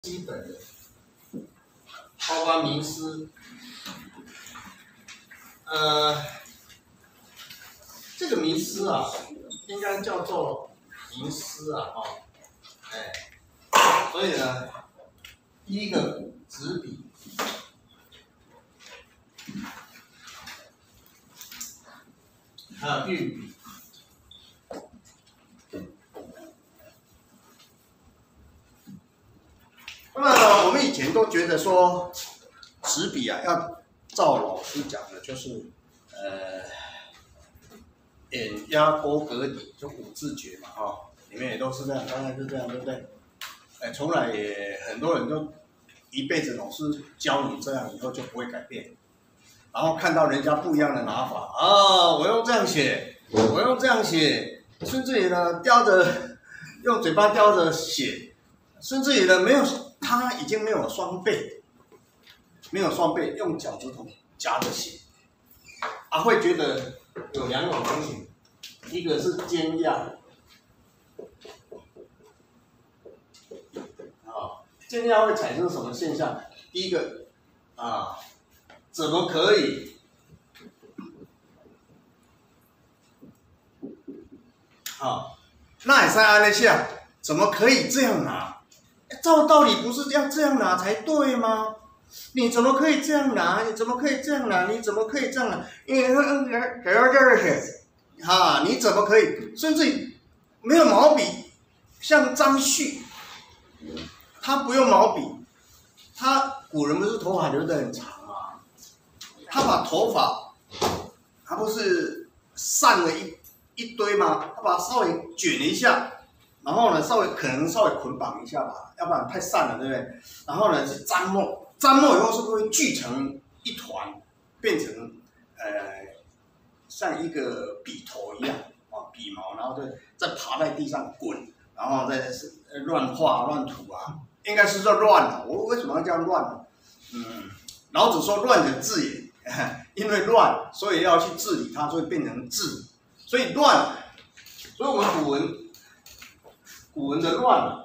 基本的，包括名师，这个名师啊，应该叫做名师啊，所以呢，第一个纸笔，还有运笔。 那么我们以前都觉得说，纸笔啊，要照老师讲的，就是眼压勾格底，就五字诀嘛，里面也都是这样，大概是这样，对不对？从来也很多人都一辈子老师教你这样，以后就不会改变。然后看到人家不一样的拿法啊，我用这样写，我用这样写，甚至于呢，用嘴巴叼着写，甚至于呢没有。 他已经没有双倍，用脚趾头夹着写，会觉得有两种情形，一个是惊讶，惊讶会产生什么现象？第一个怎么可以？那也是按一下，怎么可以这样拿？ 照道理不是要这样拿才对吗？你怎么可以这样拿？你怎么可以这样拿？你怎么可以这样拿？你怎么可以？甚至于没有毛笔，像张旭，他不用毛笔，古人不是头发留得很长啊，他把头发，他不是散了一堆吗？他把它稍微卷一下。 然后呢，可能稍微捆绑一下吧，要不然太散了，对不对？然后呢是沾墨，沾墨以后是不是会聚成一团，变成像一个笔头一样笔毛，然后再爬在地上滚，然后再乱画乱涂啊，应该是说乱了。我为什么要叫乱呢？老子说乱者治也，因为乱，所以要去治理它，所以变成治，所以乱，所以我们古文的乱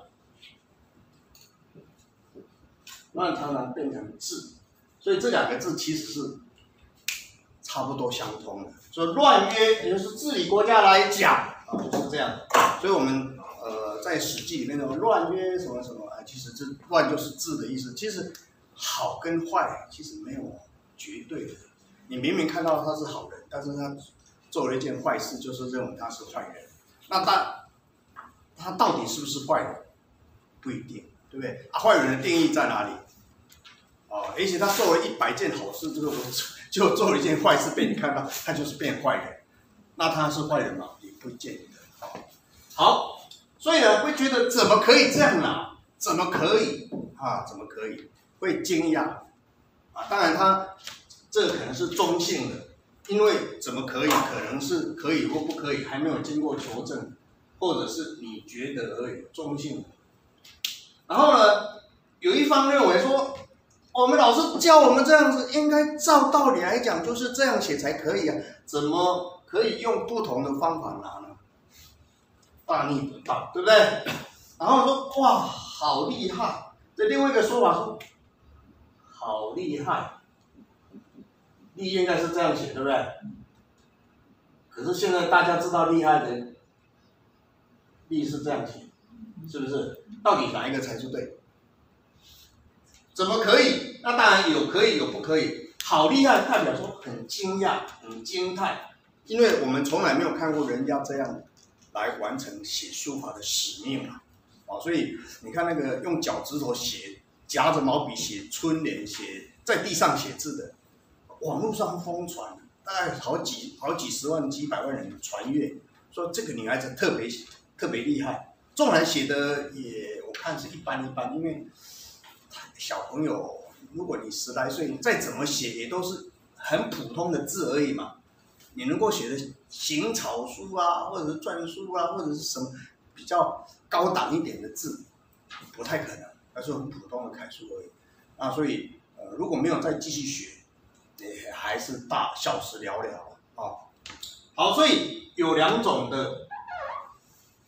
常常变成治，所以这两个字其实是差不多相通的。所以乱曰，也就是治理国家来讲就是这样。所以我们在《史记》里面的乱曰什么什么其实这乱就是治的意思。其实好跟坏其实没有绝对的。你明明看到他是好人，但是他做了一件坏事，就是认为他是坏人。那他到底是不是坏人？不一定，对不对？坏人的定义在哪里？也许他做了100件好事，就做了一件坏事被你看到，他就是变坏人。那他是坏人吗？也不见得。好，所以呢，会觉得怎么可以这样拿？怎么可以？怎么可以？会惊讶当然这可能是中性的，因为怎么可以？可能是可以或不可以，还没有经过求证。 或者是你觉得而已，中性的。然后呢，有一方认为说，我们老师教我们这样子，应该照道理来讲就是这样写才可以啊，怎么可以用不同的方法拿呢？大逆不道，对不对？然后说哇，好厉害。这另外一个说法说，好厉害，厉应该是这样写，对不对？可是现在大家知道厉害的。 力是这样写，是不是？到底哪一个才是对？怎么可以？那当然有可以，有不可以。好厉害，代表说很惊讶、很惊叹，因为我们从来没有看过人家这样来完成写书法的使命所以你看那个用脚趾头写，夹着毛笔写春联，写在地上写字的，网络上疯传，大概好几十万、几百万人传阅，说这个女孩子特别厉害，纵然写的也我看是一般，因为小朋友，如果你10来岁，再怎么写也都是很普通的字而已嘛。你能够写的行草书或者是篆书或者是什么比较高档一点的字，不太可能，还是很普通的楷书而已。所以如果没有再继续学，也还是小时了了好，所以有2种的。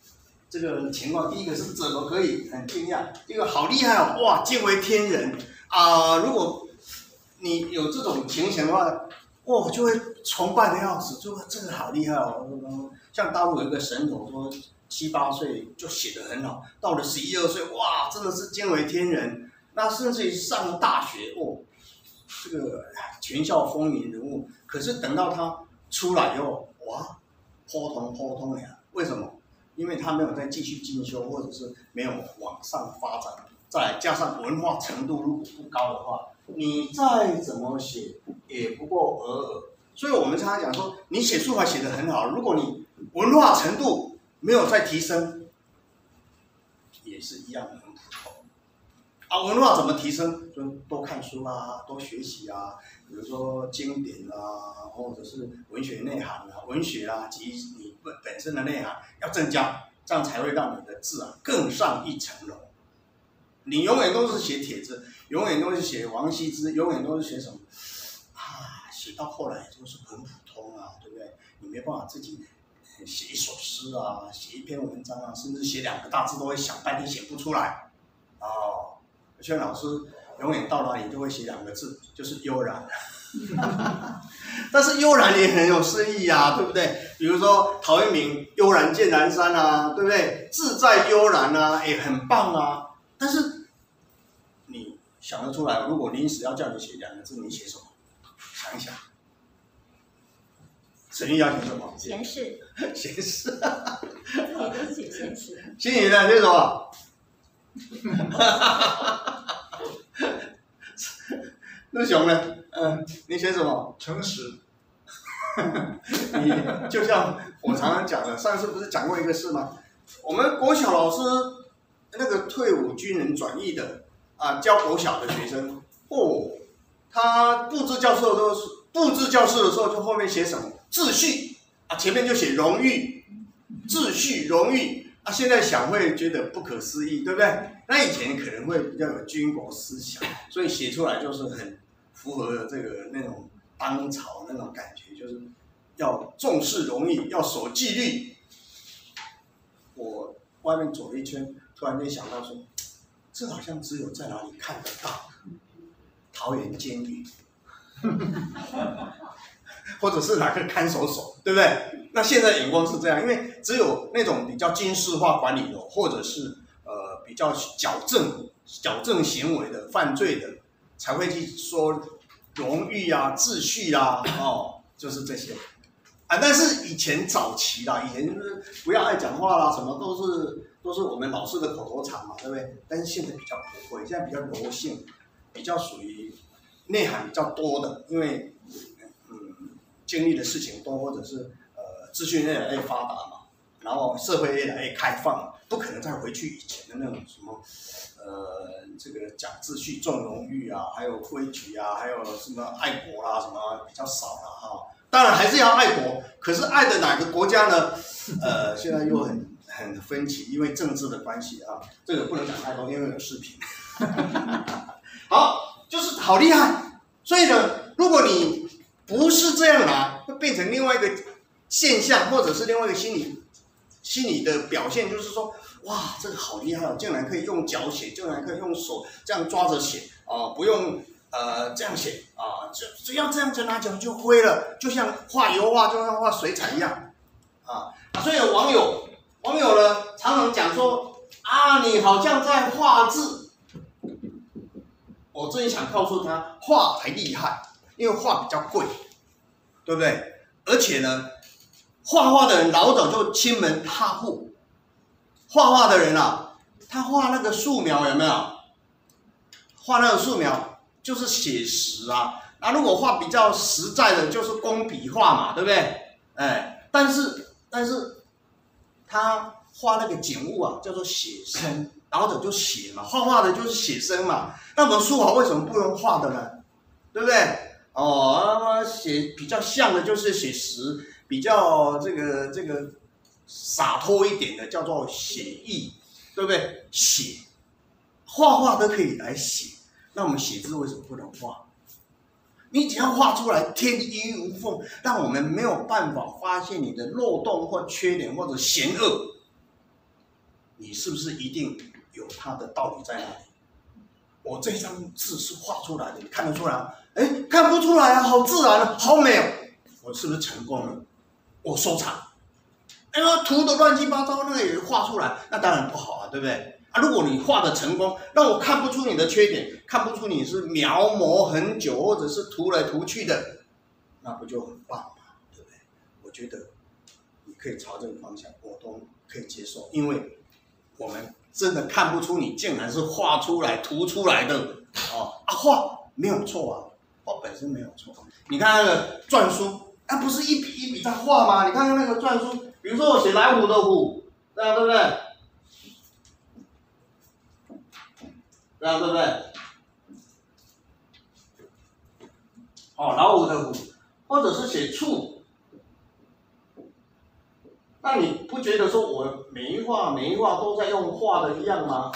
这个情况，第一个是怎么可以很惊讶，第一个好厉害哦，哇，惊为天人啊！如果你有这种情形的话，哇，就会崇拜的要死，就这个好厉害哦。像大陆有一个神童说，7、8岁就写得很好，到了11、12岁，哇，真的是惊为天人。那甚至于上了大学，哦，这个全校风云人物。可是等到他出来以后，哇，扑通呀！为什么？因为他没有再继续进修，或者是没有往上发展，再加上文化程度如果不高的话，你再怎么写也不过尔尔。所以我们常常讲说，你写书法写得很好，如果你文化程度没有再提升，也是一样很普通。啊，文化怎么提升？就多看书啊，多学习啊，比如说经典啊，或者是文学内涵啊，文学啊及你本身的内涵要增加，这样才会让你的字啊更上一层楼。你永远都是写帖子，永远都是写王羲之，永远都是写什么啊？写到后来就是很普通啊，对不对？你没办法自己写一首诗啊，写一篇文章啊，甚至写2个大字都会想半天写不出来。哦，轩老师永远到哪里就会写2个字，就是悠然。但是悠然也很有诗意啊，对不对？比如说陶渊明“悠然见南山”啊，对不对？自在悠然啊，也很棒啊。但是你想得出来，如果临时要叫你写2个字，你写什么？想一想。沈玉要写什么？ 闲事。 闲事。 自己都是写闲事。 心仪的写什么？陆雄呢？你写什么？ 诚实。 你就像我常常讲的，上次不是讲过一个事吗？我们国小老师那个退伍军人转役的啊，教国小的学生哦，他布置教室的时候，就后面写什么秩序啊，前面就写荣誉，秩序荣誉啊，现在想会觉得不可思议，对不对？那以前可能会比较有军国思想，所以写出来就是很符合这个那种当朝那种感觉，就是要重视荣誉，要守纪律。我外面走了一圈，突然间想到说，这好像只有在哪里看得到，桃园监狱，或者是哪个看守所，对不对？那现在眼光是这样，因为只有那种比较军事化管理的，或者是比较矫正行为的犯罪的，才会去说荣誉啊、秩序啊，哦，就是这些。啊，但是以前早期啦，以前就是不要爱讲话啦，什么都是我们老师的口头禅嘛，对不对？但是现在比较不会，现在比较柔性，比较属于内涵比较多的，因为经历的事情多，或者是资讯越来越发达嘛，然后社会越来越开放，不可能再回去以前的那种什么这个讲秩序、重荣誉啊，还有规矩啊，还有什么爱国啦，什么比较少了哈。当然还是要爱国，可是爱的哪个国家呢？现在又很分歧，因为政治的关系啊，这个不能讲太多，因为有视频。好，就是好厉害。所以呢，如果你不是这样拿，会变成另外一个现象，或者是另外一个心理的表现，就是说，哇，这个好厉害哦，竟然可以用脚写，竟然可以用手这样抓着写啊，不用。这样写啊，只要这样就拿脚就挥了，就像画油画，就像画水彩一样啊。所以有网友呢常常讲说啊，你好像在画字。我真想告诉他，画才厉害，因为画比较贵，对不对？而且呢，画画的人老早就亲门踏户，画画的人啊，他画那个素描有没有？画那个素描。就是写实啊，那如果画比较实在的，就是工笔画嘛，对不对？但是他画那个景物啊，叫做写生，老者就写嘛，画的就是写生嘛。那我们书法为什么不用画的呢？对不对？哦，写比较像的就是写实，比较这个洒脱一点的叫做写意，对不对？写，画都可以来写。那我们写字为什么不能画？你只要画出来天衣无缝，让我们没有办法发现你的漏洞或缺点或者嫌恶， 你是不是一定有它的道理在那里？我这张字是画出来的，你看得出来吗？哎，看不出来啊，好自然啊，好美哦，我是不是成功了？我收藏。哎呀，涂的乱七八糟，那个也画出来，那当然不好啊，对不对？啊，如果你画的成功，让我看不出你的缺点，看不出你是描摹很久，或者是涂来涂去的，那不就很棒吗？对不对？我觉得你可以朝这个方向，我都可以接受，因为我们真的看不出你竟然是画出来、涂出来的哦啊，画没有错啊，画本身没有错。你看那个篆书，啊，不是一笔一笔在画吗？你看看那个篆书。比如说我写来虎的虎，这样对不对？这样对不对？哦，老虎的虎，或者是写处，那你不觉得说我每一画都在用画的一样吗？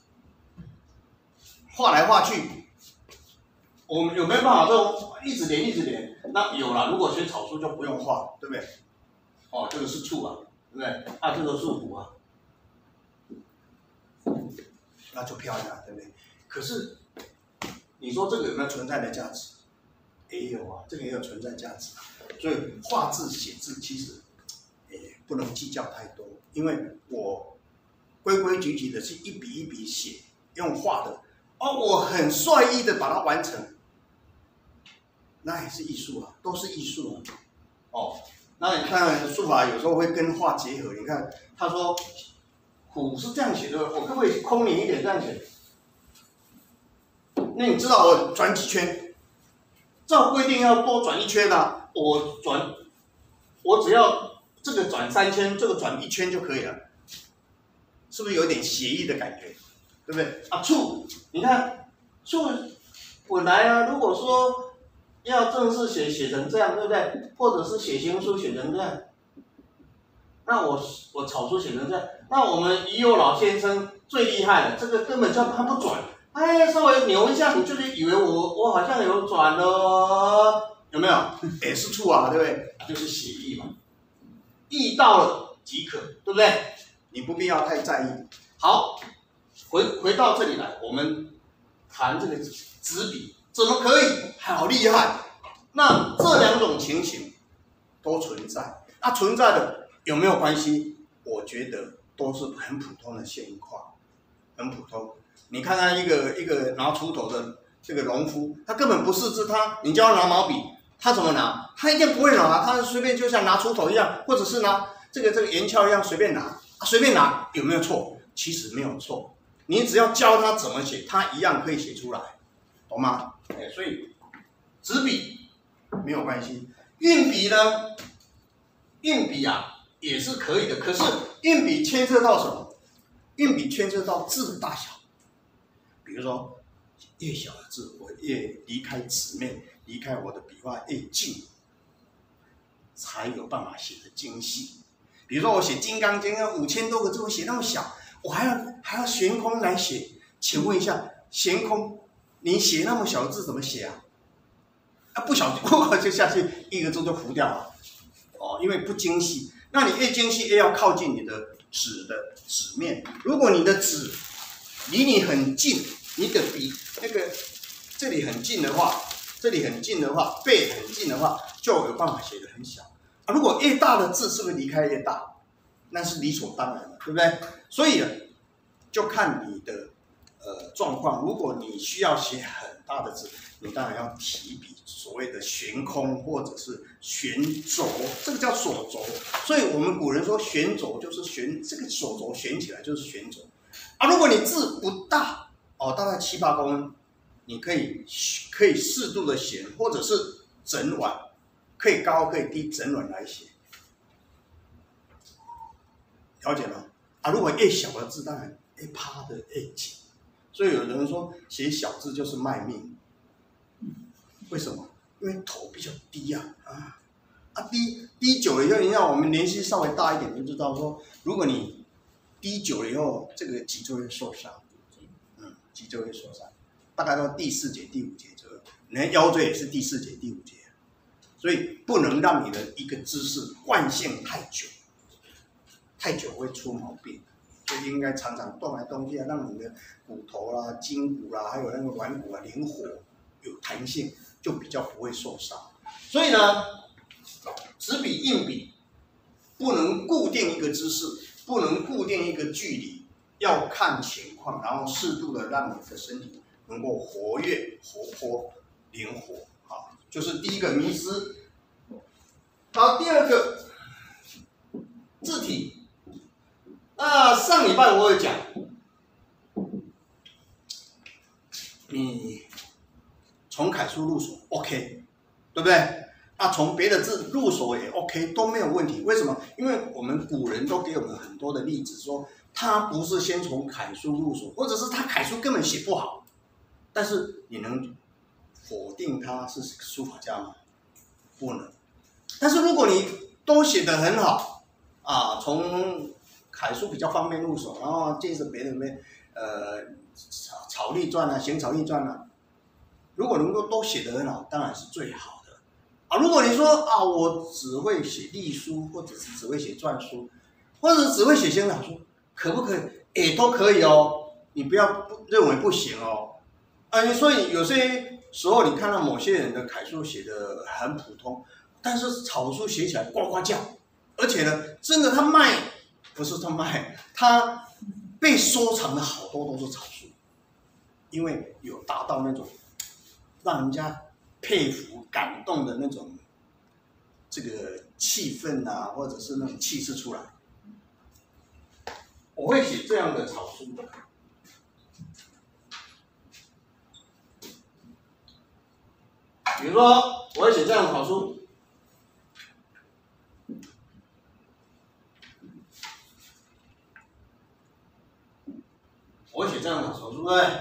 画来画去，我们有没有办法这种一直连？那有了，如果学草书就不用画，对不对？哦，这个是处啊。对不对？啊，这个是虎啊，那就漂亮，对不对？可是你说这个有没有存在的价值？也有啊，这个也有存在价值。所以画字写字其实也不能计较太多，因为我规规矩矩的是一笔一笔写，用画的，哦，我很率意的把它完成，那也是艺术啊，都是艺术啊，哦。那你看书法有时候会跟画结合，你看他说虎是这样写的，我可不可以空灵一点这样写？那你知道我转几圈？照规定要多转一圈啊，我只要这个转3圈，这个转1圈就可以了，是不是有点写意的感觉？对不对？啊，处，你看处本来啊，如果说要正式写成这样，对不对？或者是写行书写成这样，那我草书写成这样，那我们于右老先生最厉害了，这个根本就他不转，哎，稍微扭一下，你就是以为我好像有转了，有没有？也是处啊，对不对？就是写意嘛，意到了即可，对不对？你不必要太在意。好，回到这里来，我们谈这个纸笔。怎么可以？好厉害！那这2种情形都存在，那存在的有没有关系？我觉得都是很普通的现况，很普通。你看看一个拿锄头的这个农夫，他根本不识字，你叫他拿毛笔，他怎么拿？他一定不会拿，他随便就像拿锄头一样，或者是拿这个圆锹一样随便拿，随便拿有没有错？其实没有错，你只要教他怎么写，他一样可以写出来。懂吗？所以纸笔没有关系，运笔呢？运笔啊也是可以的，可是运笔牵涉到什么？运笔牵涉到字的大小。比如说，越小的字，我越离开纸面，离开我的笔画越近，才有办法写得精细。比如说我写《金刚经》5000多个字，我写那么小，我还要悬空来写。请问一下，悬空？你写那么小的字怎么写啊？啊，不小心就下去一个字就浮掉了，哦，因为不精细。那你越精细，越要靠近你的纸的纸面。如果你的纸离你很近，你的笔那个这里很近的话，背很近的话，就有办法写得很小。啊，如果越大的字，是不是离开越大？那是理所当然的，对不对？所以就看你的状况。如果你需要写很大的字，你当然要提笔，所谓的悬空或者是悬轴，这个叫锁轴。所以我们古人说悬轴就是这个锁轴悬起来就是悬轴。啊，如果你字不大哦，大概7、8公分，你可以适度的悬，或者是整碗，可以高可以低，整碗来写。了解吗？啊，如果越小的字，当然越趴的越紧。所以有人说写小字就是卖命，为什么？因为头比较低啊，低久了以后，你看我们年纪稍微大一点就知道说，如果你低久了以后，这个脊椎会受伤，脊椎会受伤，大概到第4节、第5节左右，你的腰椎也是第4节、第5节，所以不能让你的一个姿势惯性太久会出毛病。 就应该常常动来动去啊，让你的骨头啦、筋骨啦，还有那个软骨啊灵活有弹性，就比较不会受伤。所以呢，纸笔、硬笔不能固定一个姿势，不能固定一个距离，要看情况，然后适度的让你的身体能够活跃、活泼、灵活。好，就是第一个迷思。好，第二个字体。上礼拜我有讲，你从楷书入手 OK， 对不对？从别的字入手也 OK， 都没有问题。为什么？因为我们古人都给我们很多的例子，说他不是先从楷书入手，或者是他楷书根本写不好，但是你能否定他是书法家吗？不能。但是如果你都写得很好从楷书比较方便入手，然后借着别人的草隶传啊、行草隶传啊，如果能够都写得很好，当然是最好的如果你说我只会写隶书，或者是只会写篆书，或者是只会写行草书，可不可以？也都可以哦，你不要认为不行哦。所以有些时候你看到某些人的楷书写得很普通，但是草书写起来呱呱叫，而且呢，真的他被收藏的好多都是草书，因为有达到那种让人家佩服、感动的那种这个气氛或者是那种气势出来。我会写这样的草书，比如说我会写这样的草书。我会写这样的草书，对不对？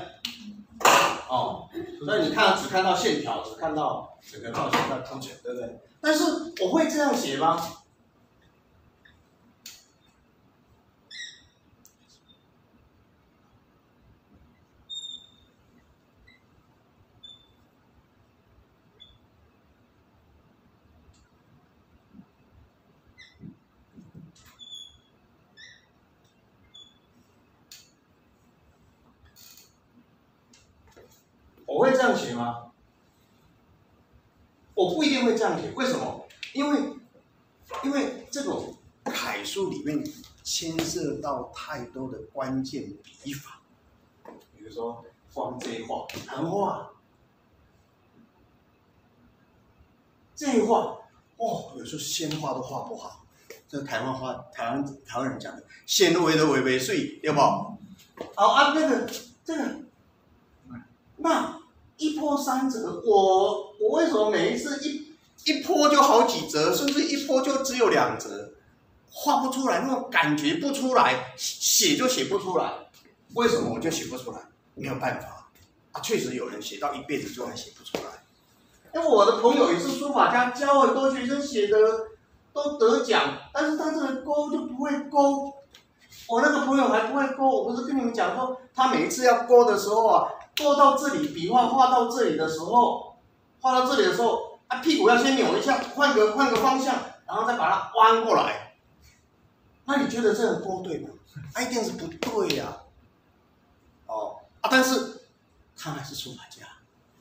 所以你只看到线条，只看到整个造型的铺陈，对不对？但是我会这样写吗？我会这样写吗？我不一定会这样写，为什么？因为这种楷书里面牵涉到太多的关键笔法，比如说方这画、难画，这画有时候线画都画不好，这台湾人讲的线画都画不水，对不？这个，那一波三折，我为什么每一次一波就好几折，甚至一波就只有2折，画不出来，那种感觉不出来，写就写不出来。为什么我就写不出来？没有办法确实有人写到一辈子就还写不出来。因为我的朋友也是书法家，教很多学生写的都得奖，但是他这个勾就不会勾。我那个朋友还不会勾，我不是跟你们讲说，他每一次要勾的时候勾到这里，笔画到这里的时候，屁股要先扭一下，换个方向，然后再把它弯过来。那你觉得这样勾对吗？一定是不对呀。但是他还是书法家。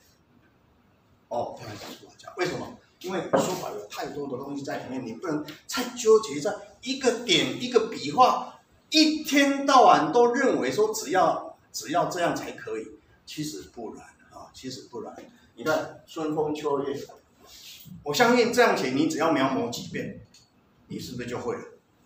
他还是书法家，为什么？因为书法有太多的东西在里面，你不能太纠结在一个点一个笔画，一天到晚都认为说只要这样才可以，其实不然你看春风秋月，我相信这样写，你只要描摹几遍，你是不是就会了？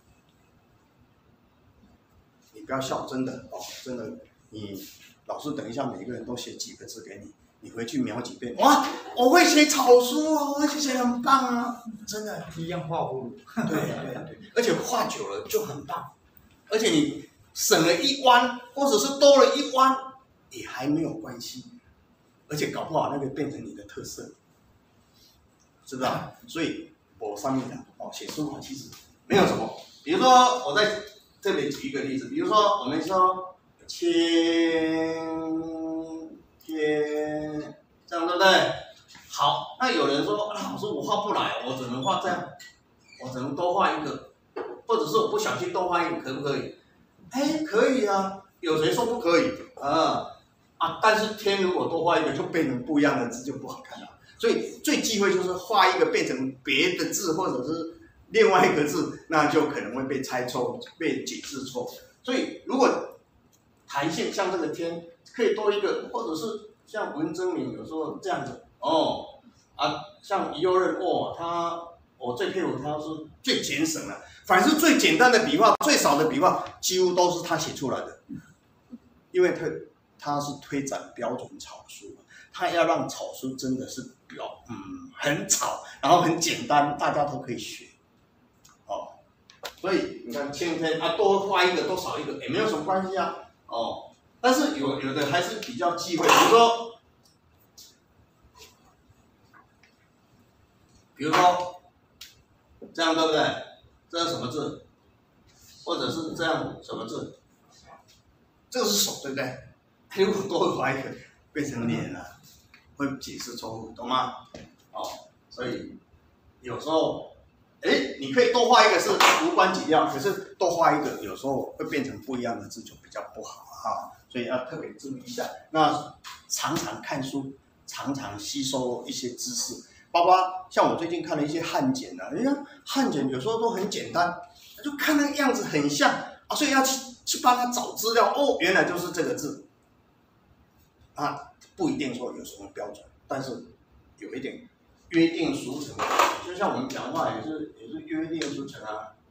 你不要笑，真的真的，你老师等一下每个人都写几个字给你。你回去描几遍，哇！我会写草书我会写很棒真的， 一样画葫芦。 对，而且画久了就很棒，而且你省了一弯，或者是多了一弯，也还没有关系，而且搞不好那个变成你的特色，知道？所以我上面讲写书法其实没有什么，比如说我在这里举一个例子，比如说我们说天，这样对不对？好，那有人说老师我画不来，我只能画这样，我只能多画一个，或者是我不小心多画一个，可不可以？ 哎，可以啊，有谁说不可以但是天如果多画一个，就变成不一样的字，就不好看了。所以最忌讳就是画一个变成别的字，或者是另外一个字，那就可能会被猜错、被解释错。所以如果弹性像这个天可以多一个，或者是像文征明有时候这样子像尤任我最佩服他是最节省了，凡是最简单的笔画、最少的笔画，几乎都是他写出来的，因为他是推展标准草书，他要让草书真的是很草，然后很简单，大家都可以学，所以你看千篇多画一个多少一个也没有什么关系啊，但是有的还是比较忌讳，比如说这样对不对？这是什么字？或者是这样什么字？这个是手对不对？如果多画一个变成脸了，会解释错误，懂吗？所以有时候你可以多画一个是无关紧要，可是多画一个有时候会变成不一样的字就比较不好所以要特别注意一下。那常常看书，常常吸收一些知识。包括像我最近看了一些汉简人家汉简有时候都很简单，就看那个样子很像所以要去帮他找资料，原来就是这个字不一定说有什么标准，但是有一点约定俗成，就像我们讲话也是约定俗成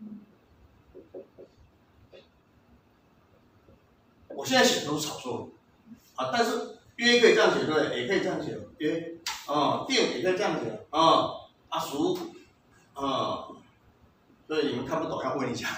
我现在写都是草书但是约可以这样写，对不对？也可以这样写，约定也可以这样写熟所以你们看不懂要问一下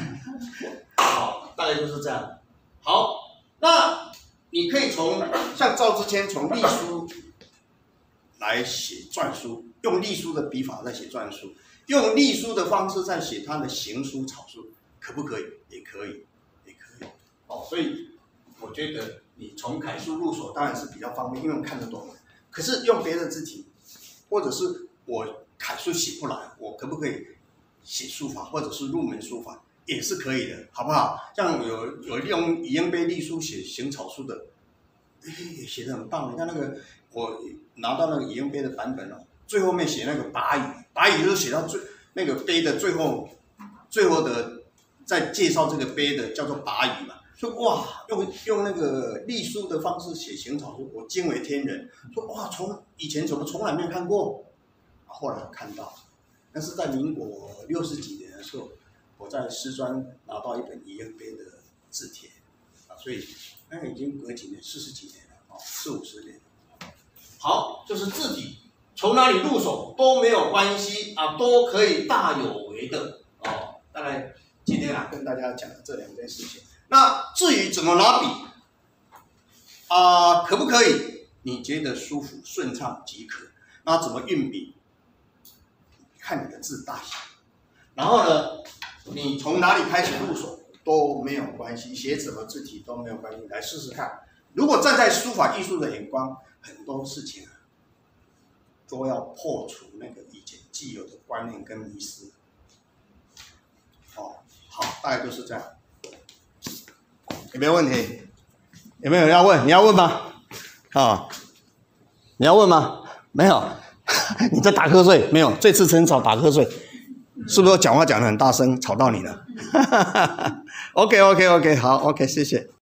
大概就是这样。好，那你可以像赵之谦从隶书来写篆书，用隶书的笔法在写篆书，用隶书的方式在写他的行书草书，可不可以？也可以。所以我觉得你从楷书入手当然是比较方便，因为我看得懂。可是用别的字体，或者是我楷书写不来，我可不可以写书法，或者是入门书法也是可以的，好不好？像有用以英碑隶书写行草书的，写得很棒。你看那个，我拿到那个以英碑的版本最后面写那个拔语就是写到那个碑的最后的在介绍这个碑的叫做拔语嘛。说用那个隶书的方式写行草书，我惊为天人。说从以前怎么从来没有看过，后来看到，那是在民国60几年的时候，我在师专拿到一本以英碑的字帖所以那已经隔几年，40几年了40、50年。好，就是字体从哪里入手都没有关系都可以大有为的大概今天跟大家讲的这2件事情。那至于怎么拿笔可不可以？你觉得舒服顺畅即可。那怎么运笔？看你的字大小。然后呢，你从哪里开始入手都没有关系，写什么字体都没有关系，来试试看。如果站在书法艺术的眼光，很多事情都要破除那个以前既有的观念跟迷思。好，大概就是这样。有没有问题？有没有人要问？你要问吗？你要问吗？没有。你在打瞌睡？没有。这次很吵，打瞌睡，是不是我讲话讲得很大声，吵到你了？OK， 好 ，OK， 谢谢。